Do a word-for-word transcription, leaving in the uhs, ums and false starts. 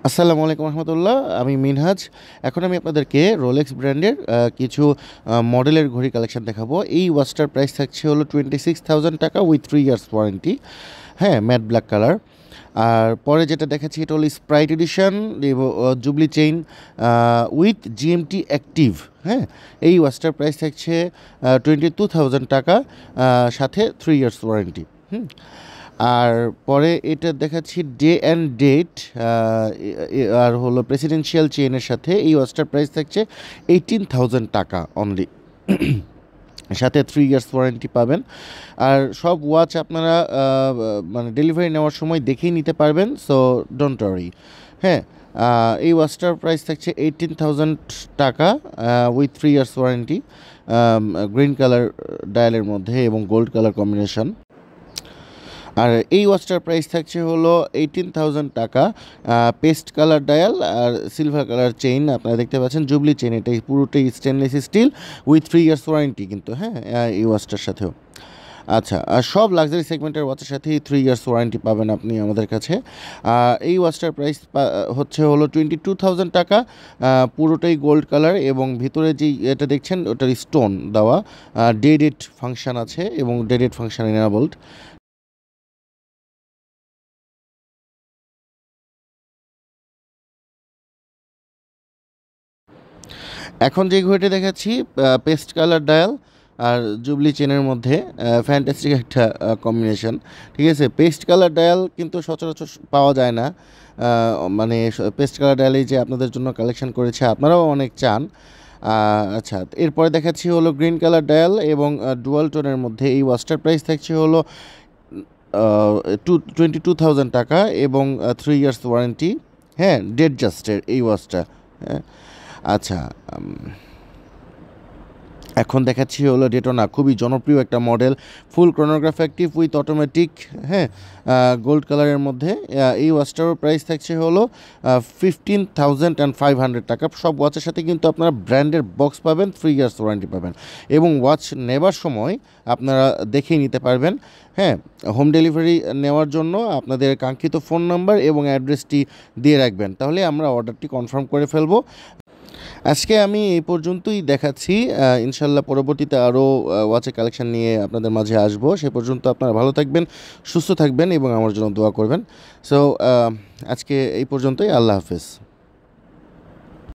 আসসালামু আলাইকুম রহমতুল্লাহ। আমি মিনহাজ। এখন আমি আপনাদেরকে রোলেক্স ব্র্যান্ডের আহ, কিছু আহ, মডেলের ঘড়ি কালেকশন দেখাবো। এই ওয়াচটার প্রাইস থাকছে হলো টোয়েন্টি সিক্স থাউজেন্ড টাকা উইথ থ্রি ইয়ার্স ওয়ারেন্টি। হ্যাঁ, ম্যাট ব্ল্যাক কালার। আর পরে যেটা দেখাচ্ছি এটা হলো Sprite edition jubilee chain with GMT active. হ্যাঁ, এই ওয়াচটার প্রাইস থাকছে টোয়েন্টি টু থাউজেন্ড টাকা, আহ, সাথে থ্রি ইয়ার্স ওয়ারেন্টি। হুম আর পরে এটা দেখাচ্ছি ডে অ্যান্ড ডেট, আর হলো প্রেসিডেন্সিয়াল চেইনের সাথে এই ওয়াচটার প্রাইস থাকছে এইটিন থাউজেন্ড টাকা অনলি, সাথে থ্রি ইয়ার্স ওয়ারেন্টি পাবেন। আর সব ওয়াচ আপনারা আহ, মানে ডেলিভারি নেওয়ার সময় দেখেই নিতে পারবেন, সো ডোন্ট ওয়ারি। হ্যাঁ, আহ, এই ওয়াচটার প্রাইস থাকছে এইটিন থাউজেন্ড টাকা with three years warranty, green colour ডায়ালের মধ্যে এবং গোল্ড কালার কম্বিনেশন। আর এই ওয়াচটার প্রাইস থাকছে হলো এইটিন থাউজেন্ড টাকা, পেস্ট কালার ডায়াল আর সিলভার কালার চেইন। আপনারা দেখতে পাচ্ছেন জুবলি চেইন, এটাই পুরোটাই stainless steel with three years warranty কিন্তু। হ্যাঁ, এই ওয়াচটার সাথেও। আচ্ছা, আর সব লাক্সারি সেগমেন্টের ওয়াচের সাথেই থ্রি ইয়ার্স ওয়ারেন্টি পাবেন আপনি আমাদের কাছে। এই ওয়াচটার প্রাইস হচ্ছে হলো টোয়েন্টি টু থাউজেন্ড টাকা, পুরোটাই গোল্ড কালার এবং ভিতরে যেই এটা দেখছেন ওটার স্টোন দেওয়া, ডে ডেট ফাংশন আছে এবং ডে ডেট ফাংশন এনাবলড। এখন যে ঘড়িটি দেখাচ্ছি পেস্ট কালার ডায়াল আর জুবলি চেনের মধ্যে ফ্যান্টাস্টিক একটা কম্বিনেশন। ঠিক আছে, পেস্ট কালার ডায়াল কিন্তু সচরাচর পাওয়া যায় না। আহ, মানে পেস্ট কালার ডায়ালই যে আপনাদের জন্য কালেকশন করেছে, আপনারাও অনেক চান। আহ, আচ্ছা, এরপরে দেখাচ্ছি হলো গ্রিন কালার ডায়াল এবং ডুয়াল টোনের মধ্যে এই ওয়াচটার প্রাইস থাকছে হলো টু টোয়েন্টি টু থাউজেন্ড টাকা এবং থ্রি ইয়ার্স ওয়ারেন্টি। হ্যাঁ, ডেড জাস্টের এই ওয়াচটা। হ্যাঁ, আচ্ছা, উম, এখন দেখাচ্ছি হলো ডেটোনা, খুবই জনপ্রিয় একটা model, full chronograph active with automatic. হ্যাঁ, গোল্ড কালারের মধ্যে আহ, এই ওয়াচটারও প্রাইস থাকছে হলো fifteen thousand and five hundred টাকা। সব ওয়াচের সাথে কিন্তু আপনারা ব্র্যান্ডের বক্স পাবেন, থ্রি ইয়ার্স ওয়ারেন্টি পাবেন এবং ওয়াচ নেবার সময় আপনারা দেখেই নিতে পারবেন। হ্যাঁ, হোম ডেলিভারি নেওয়ার জন্য আপনাদের কাঙ্ক্ষিত ফোন নাম্বার এবং অ্যাড্রেসটি দিয়ে রাখবেন, তাহলে আমরা অর্ডারটি কনফার্ম করে ফেলবো। আজকে আমি এই পর্যন্তই দেখাচ্ছি। আহ, ইনশাল্লাহ পরবর্তীতে আরও ওয়াচের কালেকশন নিয়ে আপনাদের মাঝে আসবো। সে পর্যন্ত আপনারা ভালো থাকবেন, সুস্থ থাকবেন এবং আমার জন্য দোয়া করবেন। সো আজকে এই পর্যন্তই। আল্লাহ হাফেজ।